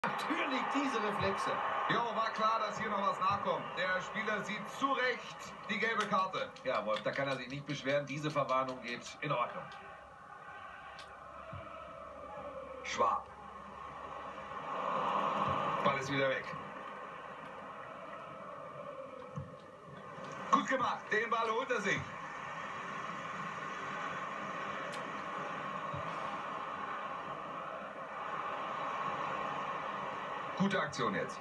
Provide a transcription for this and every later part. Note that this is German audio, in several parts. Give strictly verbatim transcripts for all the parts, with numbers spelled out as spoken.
Natürlich diese Reflexe. Jo, war klar, dass hier noch was nachkommt. Der Spieler sieht zu Recht die gelbe Karte. Ja, Wolf, da kann er sich nicht beschweren. Diese Verwarnung geht in Ordnung. Schwab. Ball ist wieder weg. Gut gemacht. Den Ball holt er sich. Gute Aktion jetzt.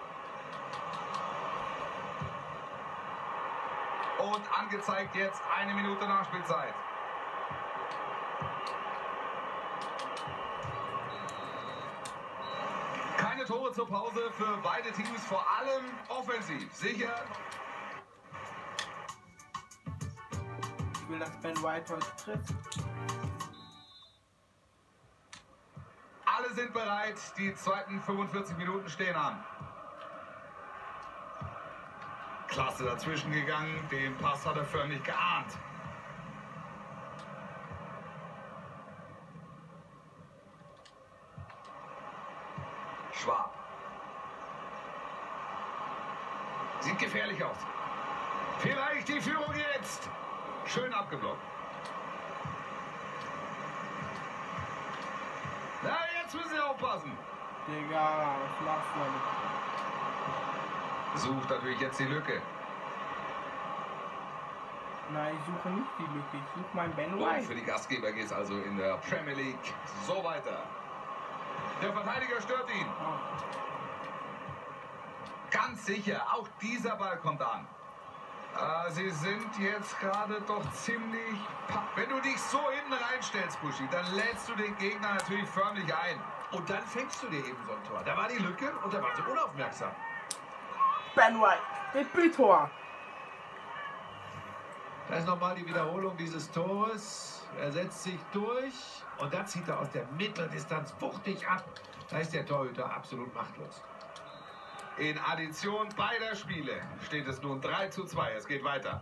Und angezeigt jetzt eine Minute Nachspielzeit. Keine Tore zur Pause für beide Teams, vor allem offensiv. Sicher. Ich will, dass Ben White heute trifft. Alle sind bereit. Die zweiten fünfundvierzig Minuten stehen an. Klasse dazwischen gegangen. Den Pass hat er förmlich geahnt. Schwab. Sieht gefährlich aus. Vielleicht die Führung jetzt. Schön abgeblockt. Na, jetzt müssen Sie aufpassen. Digga, was machst du? Sucht natürlich jetzt die Lücke. Nein, ich suche nicht die Lücke. Ich suche meinen Ben Und White. für die Gastgeber geht es also in der Premier League so weiter. Der Verteidiger stört ihn. Oh. Ganz sicher, auch dieser Ball kommt an. Äh, sie sind jetzt gerade doch ziemlich... Wenn du dich so hinten reinstellst, Buschi, dann lädst du den Gegner natürlich förmlich ein. Und dann fängst du dir eben so ein Tor. Da war die Lücke und da waren sie unaufmerksam. Ben White, Debüttor. Da ist nochmal die Wiederholung dieses Tores. Er setzt sich durch und dann zieht er aus der Mitteldistanz wuchtig ab. Da ist der Torhüter absolut machtlos. In Addition beider Spiele steht es nun drei zu zwei. Es geht weiter.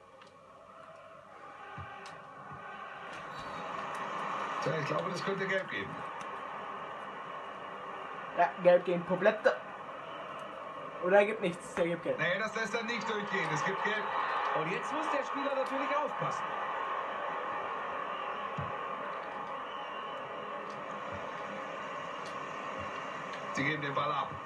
Tja, ich glaube, das könnte Gelb geben. Ja, Gelb gegen Poblette. Oder er gibt nichts, der gibt Gelb. Nee, das lässt er nicht durchgehen. Es gibt Gelb. Und jetzt muss der Spieler natürlich aufpassen. Sie geben den Ball ab.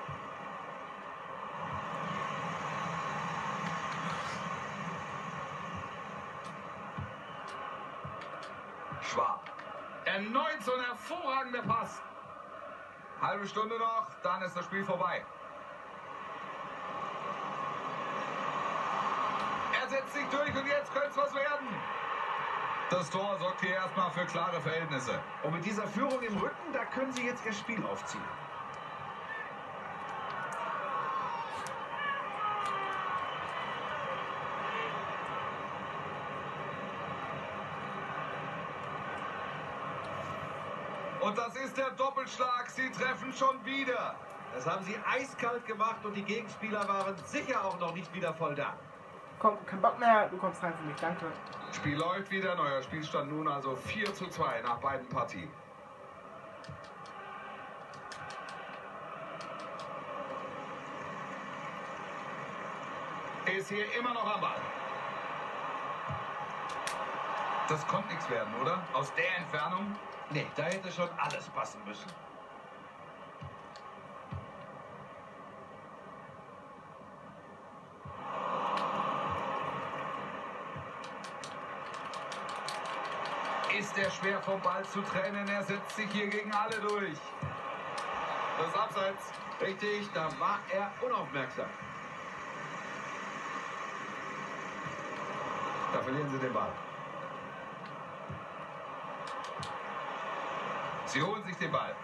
Schwab. Erneut so ein hervorragender Pass. Halbe Stunde noch, dann ist das Spiel vorbei. Er setzt sich durch und jetzt könnte es was werden. Das Tor sorgt hier erstmal für klare Verhältnisse. Und mit dieser Führung im Rücken, da können sie jetzt ihr Spiel aufziehen. Und das ist der Doppelschlag. Sie treffen schon wieder. Das haben sie eiskalt gemacht und die Gegenspieler waren sicher auch noch nicht wieder voll da. Komm, kein Bock mehr, du kommst rein für mich, danke. Spiel läuft wieder. Neuer Spielstand nun also vier zu zwei nach beiden Partien. Ist hier immer noch am Ball. Das konnte nichts werden, oder? Aus der Entfernung? Nee, da hätte schon alles passen müssen. Ist er schwer vom Ball zu trennen? Er setzt sich hier gegen alle durch. Das ist Abseits. Richtig, da war er unaufmerksam. Da verlieren sie den Ball. Sie holen sich den Ball.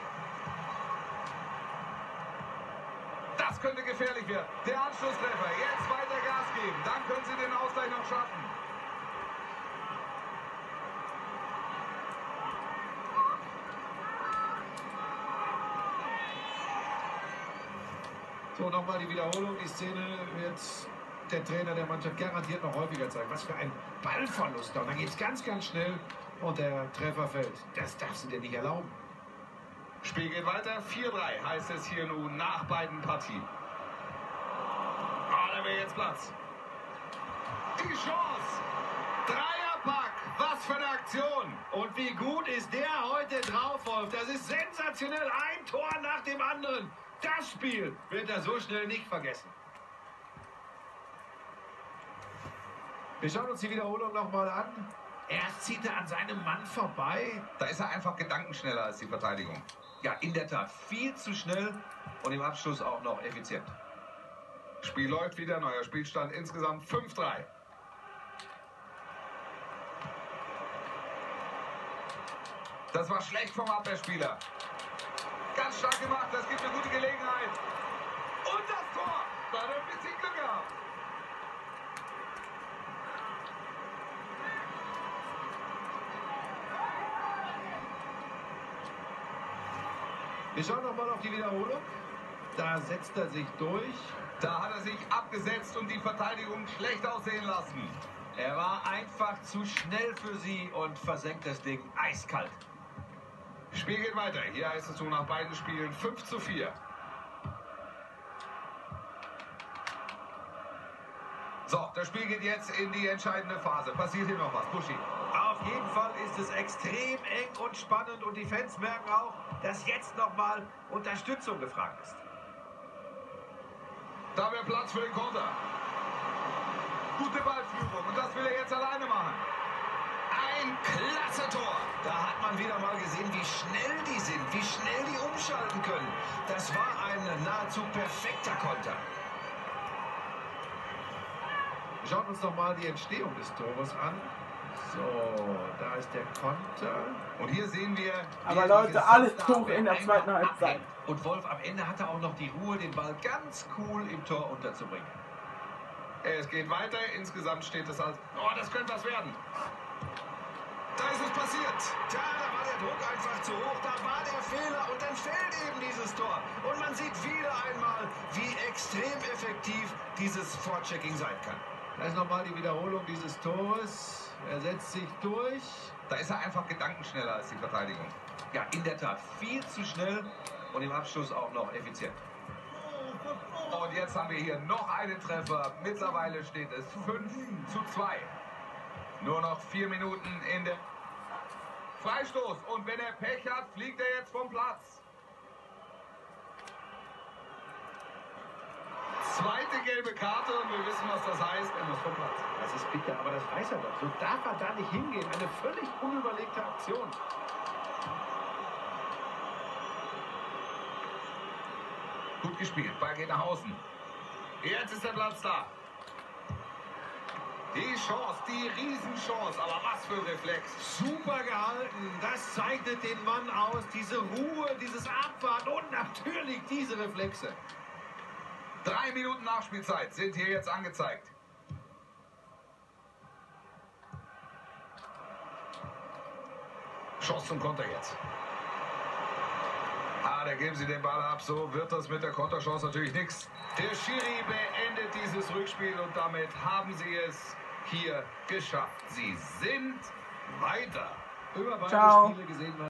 Das könnte gefährlich werden. Der Anschlusstreffer. Jetzt weiter Gas geben. Dann können sie den Ausgleich noch schaffen. So, nochmal die Wiederholung. Die Szene wird der Trainer der Mannschaft garantiert noch häufiger zeigen. Was für ein Ballverlust. Und dann geht es ganz, ganz schnell und der Treffer fällt. Das darfst du dir nicht erlauben. Spiel geht weiter. vier drei heißt es hier nun nach beiden Partien. Ah, da wäre jetzt Platz. Die Chance. Dreierpack. Was für eine Aktion. Und wie gut ist der heute drauf, Wolf. Das ist sensationell. Ein Tor nach dem anderen. Das Spiel wird er so schnell nicht vergessen. Wir schauen uns die Wiederholung nochmal an. Erst zieht er an seinem Mann vorbei. Da ist er einfach gedankenschneller als die Verteidigung. Ja, in der Tat. Viel zu schnell und im Abschluss auch noch effizient. Spiel läuft wieder. Neuer Spielstand insgesamt fünf drei. Das war schlecht vom Abwehrspieler. Ganz stark gemacht. Das gibt eine gute Gelegenheit. Und das Tor. Da hat er ein bisschen Glück gehabt. Wir schauen nochmal auf die Wiederholung. Da setzt er sich durch. Da hat er sich abgesetzt und die Verteidigung schlecht aussehen lassen. Er war einfach zu schnell für sie und versenkt das Ding eiskalt. Spiel geht weiter. Hier heißt es so nach beiden Spielen fünf zu vier. So, das Spiel geht jetzt in die entscheidende Phase. Passiert hier noch was, Buschi? Auf jeden Fall ist es extrem eng und spannend und die Fans merken auch, dass jetzt nochmal Unterstützung gefragt ist. Da wäre Platz für den Konter. Gute Ballführung und das will er jetzt alleine machen. Ein klasse Tor. Da hat man wieder mal gesehen, wie schnell die sind, wie schnell die umschalten können. Das war ein nahezu perfekter Konter. Schauen uns noch mal die Entstehung des Tores an. So, da ist der Konter. Und hier sehen wir... Aber Leute, alle Tore in der zweiten Halbzeit. Und Wolf, am Ende hat er auch noch die Ruhe, den Ball ganz cool im Tor unterzubringen. Es geht weiter. Insgesamt steht es als... Oh, das könnte was werden. Da ist es passiert. Ja, da war der Druck einfach zu hoch. Da war der Fehler und dann fällt eben dieses Tor. Und man sieht wieder einmal, wie extrem effektiv dieses Vorchecking sein kann. Da ist nochmal die Wiederholung dieses Tores. Er setzt sich durch. Da ist er einfach gedankenschneller als die Verteidigung. Ja, in der Tat. Viel zu schnell und im Abschluss auch noch effizient. Und jetzt haben wir hier noch einen Treffer. Mittlerweile steht es fünf zu zwei. Nur noch vier Minuten in der Freistoß. Und wenn er Pech hat, fliegt er jetzt vom Platz. Zweite gelbe Karte und wir wissen, was das heißt. Er muss vom Platz. Das ist bitter, aber das weiß er doch. So darf er da nicht hingehen. Eine völlig unüberlegte Aktion. Gut gespielt. Ball geht nach außen. Jetzt ist der Platz da. Die Chance, die Riesenchance. Aber was für ein Reflex. Super gehalten. Das zeichnet den Mann aus. Diese Ruhe, dieses Abwarten und natürlich diese Reflexe. Drei Minuten Nachspielzeit sind hier jetzt angezeigt. Chance zum Konter jetzt. Ah, da geben sie den Ball ab. So wird das mit der Konterchance natürlich nichts. Der Schiri beendet dieses Rückspiel und damit haben sie es hier geschafft. Sie sind weiter. Über beide Ciao. Spiele gesehen.